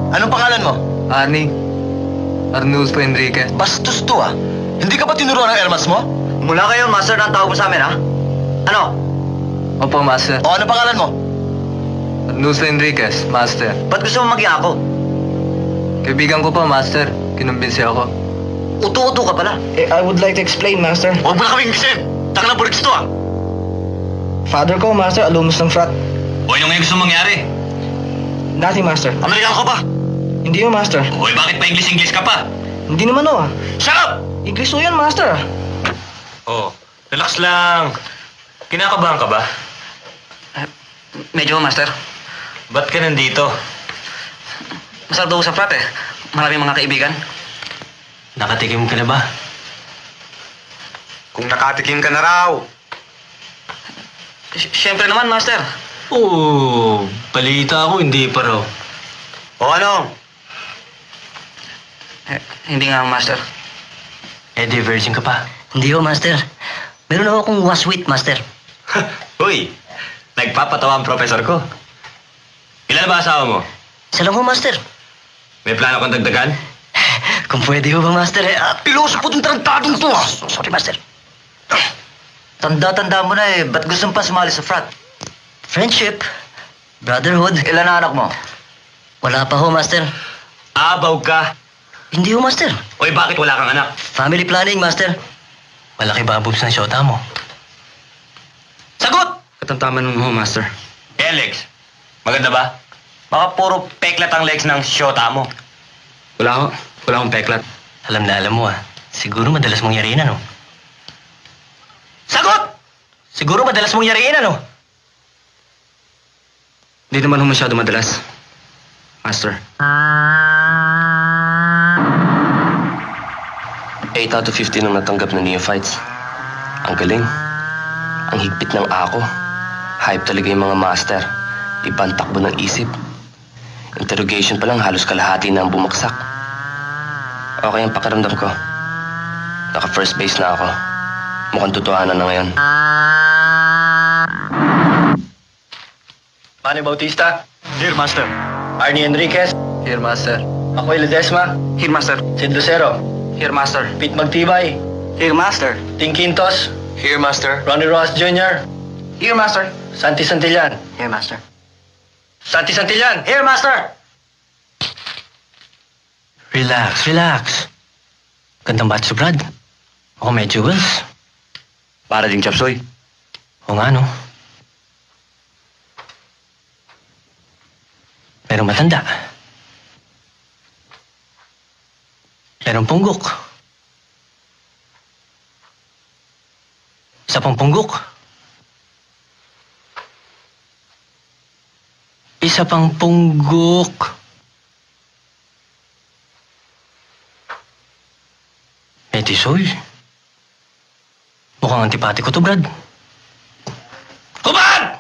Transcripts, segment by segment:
Anong pangalan mo? Arnie. Arnulfo Enriquez. Bastos to ah. Hindi ka ba tinuruan ng Hermas mo? Mula kayo, Master, ang tawag mo sa amin, ha? Ano? Opo, Master. O ano pangalan mo? Arnulfo Enriquez, Master. Ba't gusto mo maging ako? Kaibigan ko po, Master. Kinumbinsi ako. Uto-uto ka pala. I would like to explain, Master. Huwag mo na kaming isim. Taka na buriks to ah. Father ko, Master, alumnus ng frat. O ano ngayon gusto mangyari? Nothing, Master. Amerikano ka ba? Hindi mo, Master. Oy, bakit pa English ka pa? Hindi naman, oh. Shut up! English o yan, Master. Oh, relax lang. Kinakabahan ka ba? Medyo, Master. Ba't ka nandito? Masarap daw sa frat, eh. Maraming mga kaibigan. Nakatikim ka na ba? Kung nakatikim ka na raw. Siyempre naman, Master. Oo, balita ako, hindi pa raw. O ano? Hindi nga, Master. Eh, di virgin ka pa. Hindi ho, Master. Meron ako akong waswit, Master. Uy, nagpapatawa ang professor ko. Ilan ba asawa mo? Isa lang ho, Master. May plano kang dagdagan? Kung pwede ho ba, Master, eh. Piloso po itong tarantadong to, ah. Sorry, Master. Tanda-tanda mo na, eh. Ba't gusto mo pa sumali sa frat? Friendship. Brotherhood. Ilan na anak mo? Wala pa ho, Master. Abaw ka. Hindi ho, Master. Uy, bakit wala kang anak? Family planning, Master. Malaki ba boobs ng syota mo? Sagot! Katamtaman mo, Master. Eh, legs. Maganda ba? Baka puro peklat ang legs ng syota mo. Wala ko. Wala akong peklat. Alam na alam mo, ah. Siguro madalas mong yariin, ano? Sagot! Siguro madalas mong yariin, ano? Hindi naman ho masyado madalas. Master. 8 out of 15 ang natanggap na neophytes. Ang galing. Ang higpit ng ako. Hype talaga yung mga master. Iba ang takbo ng isip. Interrogation pa lang halos kalahati na ang bumaksak. Okay ang pakiramdam ko. Naka first base na ako. Mukhang totohanan na ngayon. Manny Bautista. Dear Master. Arnie Enriquez. Here, Master. Makoy Ledesma. Here, Master. Sid Lucero. Here, Master. Pete Magtibay. Here, Master. Ting Quintos. Here, Master. Ronnie Ross Jr. Here, Master. Santi Santillan. Here, Master. Santi Santillan. Here, Master. Relax, relax. Gandang batch, Brad. Ako may jewels. Para ding chapsoy. O nga, no? Merong matanda. Merong punggok. Isa pang punggok. Isa pang punggok. May tisoy. Mukhang antipatiko to, Brad. Hubad!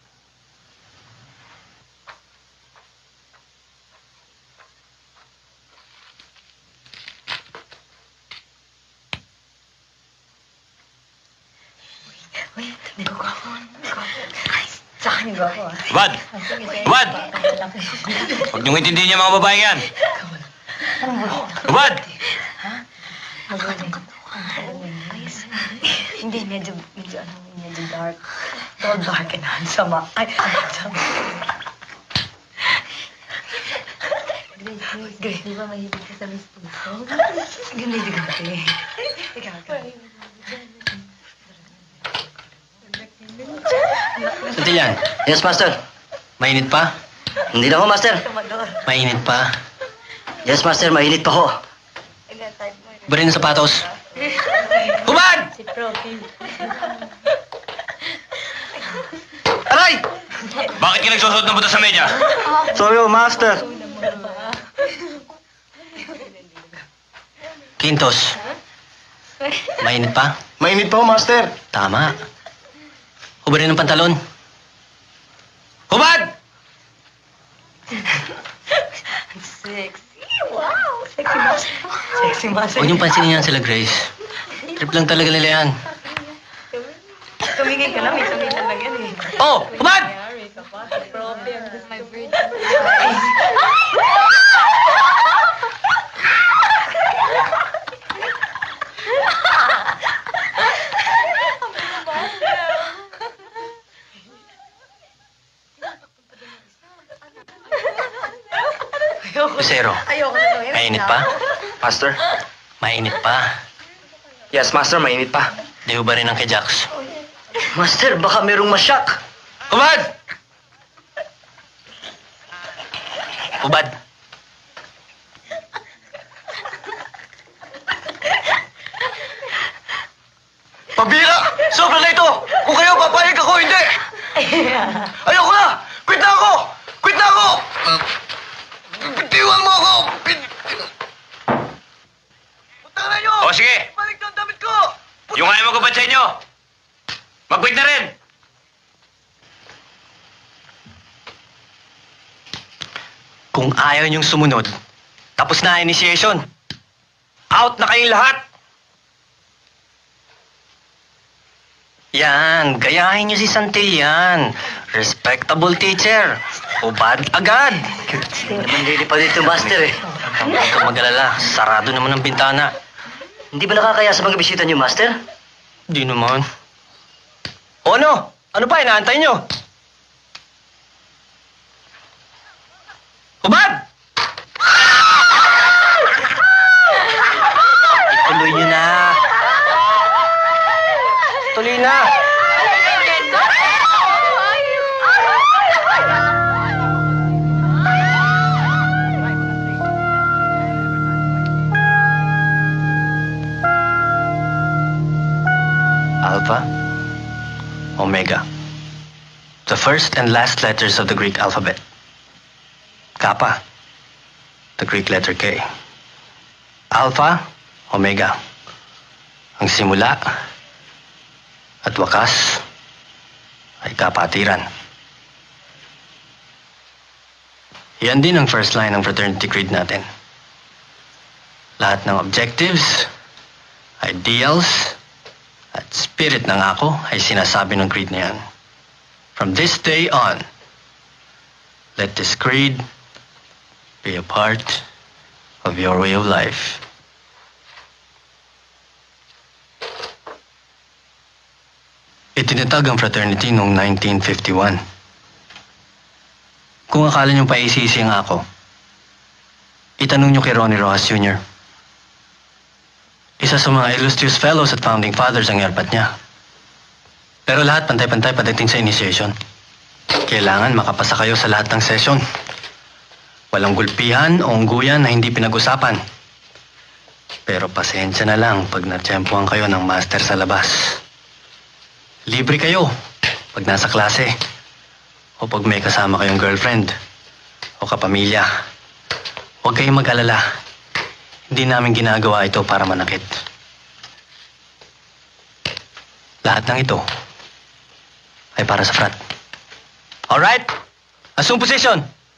Hubad! Hubad! Huwag niyong intindihin yung mga babae yan. Hubad! Hindi, medyo dark. Tall, dark, and handsome. Ay, handsome. Grace, di ba mahilig ka sa Miss Puso? Ganda yung gabi. Ikaw. Santillan, Yes, Master. mainit pa? Hindi na ho, Master. Mainit pa. Yes, Master. Mainit pa ho. Bari ng sapatos. Hubad! Si Profi. Aray! Bakit ka nagsusuot ng buto sa media? Sorry ho, Master. Quintos. Mainit pa? Mainit pa ho, Master. Tama. Hubarin ng pantalon. Hubad! Sexy. Wow. Sexy master. Sexy master. Huwag niyong pansinin yan sila, Grace. Trip lang talaga nila yan. Tumingin ka na, may sumitan lang yan eh. Oh! Hubad! Problem, this is my virgin. Lucero, Ayoko na. mainit pa? Master? Mainit pa. Yes, Master. Mainit pa. Di ba rin ang kay Jax? Master, baka merong masyak. Ubad! Ubad! Pabira! Sobra na ito! Kung kayo, papayag ako, hindi! Ayoko na! Quit na ako! Quit na ako! Bitiwan mo ako! Punta na nyo! O sige, Balik na ang damit ko! yung ayaw magubad sa inyo, mag-quit na rin. Kung ayaw niyong sumunod, tapos na ang initiation. Out na kayong lahat! Yan, gayahin niyo si Santillan. Respectable teacher. Ubad agad. Naman lilipad dito, Master eh. Huwag kang mag-alala, sarado naman ang bintana. Hindi ba nakakaya sa mga bisita niyo, Master? Di naman. O ano? Ano pa inaantay niyo? Ubad! Ituloy niyo na. Tuloy na. Alpha, Omega. The first and last letters of the Greek alphabet. Kappa, the Greek letter K. Alpha, Omega. Ang simula at wakas ay kapatiran. Yan din ang first line ng fraternity creed natin. Lahat ng objectives, ideals, at spirit ng ako ay sinasabi ng creed na yan. From this day on, let this creed be a part of your way of life. Itinatag ang fraternity noong 1951. Kung akala niyong paisisi ang ako, itanong niyo kay Ronnie Rojas Jr. Isa sa mga illustrious fellows at founding fathers ang yarpat niya. Pero lahat pantay-pantay pagdating sa initiation. Kailangan makapasa kayo sa lahat ng session. Walang gulpihan o ungguyan na hindi pinag-usapan. Pero pasensya na lang pag natsyempohan kayo ng master sa labas. Libre kayo pag nasa klase o pag may kasama kayong girlfriend o kapamilya. Huwag kayong mag-alala. Hindi namin ginagawa ito para manakit. Lahat ng ito ay para sa frat. Alright? Assume position.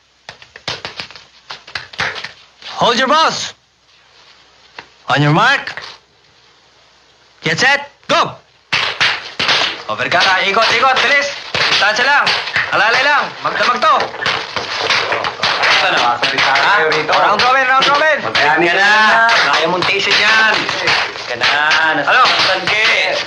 Hold your balls. On your mark. Get set. Go! Over ka na. Ikot, ikot. Bilis. Distansya lang. Alalay lang. Magdamag to. Round robin, round robin. Magkayaan ka na. Kaya mong station yan. Ka na. Ano? Tangke.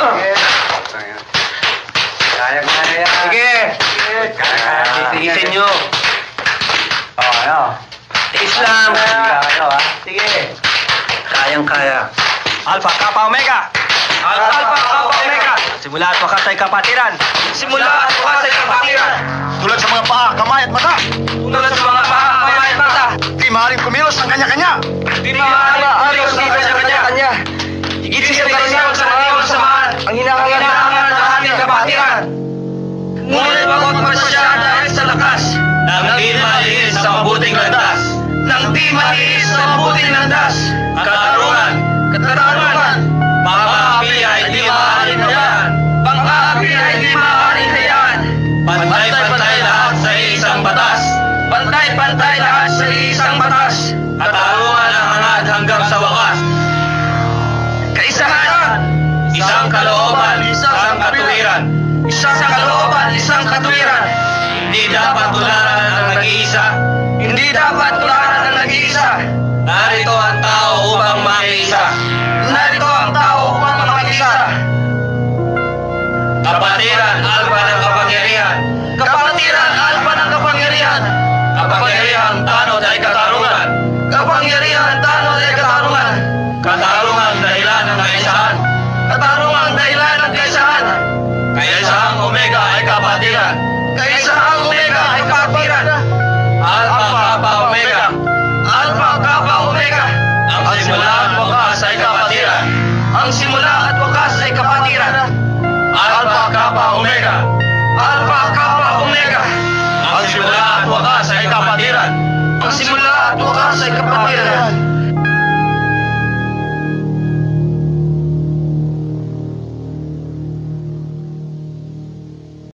Kaya ka na yan. Sige. Titigisin nyo. Ano? Tiis lang. Sige. Kayang-kaya. Alpha, Kappa, Omega. Alpha, Kappa, Omega. Simula at wakas ay kapatiran. Simula at wakas ay kapatiran. Tulad sa mga paa, kamay at mata. Tulad sa mga paa, kamay at mata. Di maaaring kumilos ng kanya-kanya. Di maaaring dito sa kanya-kanya. Higit sa karisyon sa kanyang samahan. Ang hinahangan ng ating kapatiran. Ngunit bawat masya dahil sa lakas. Nang di maliis sa mabuting landas. Nang di maliis sa mabuting landas. Katarungan. Katarungan. Pang-aapi ay di maaaring hayaan. Pang-aapi ay di maaaring hayaan. Pantay-pantay lahat sa isang batas. Pantay-pantay lahat sa isang batas. Katarungan ang hangad hanggang sa wakas. Kaisahan. Isang kalooban, isang katuwiran. Isang kalooban, isang katuwiran. Hindi dapat tularan ang nag-iisa. Hindi dapat tularan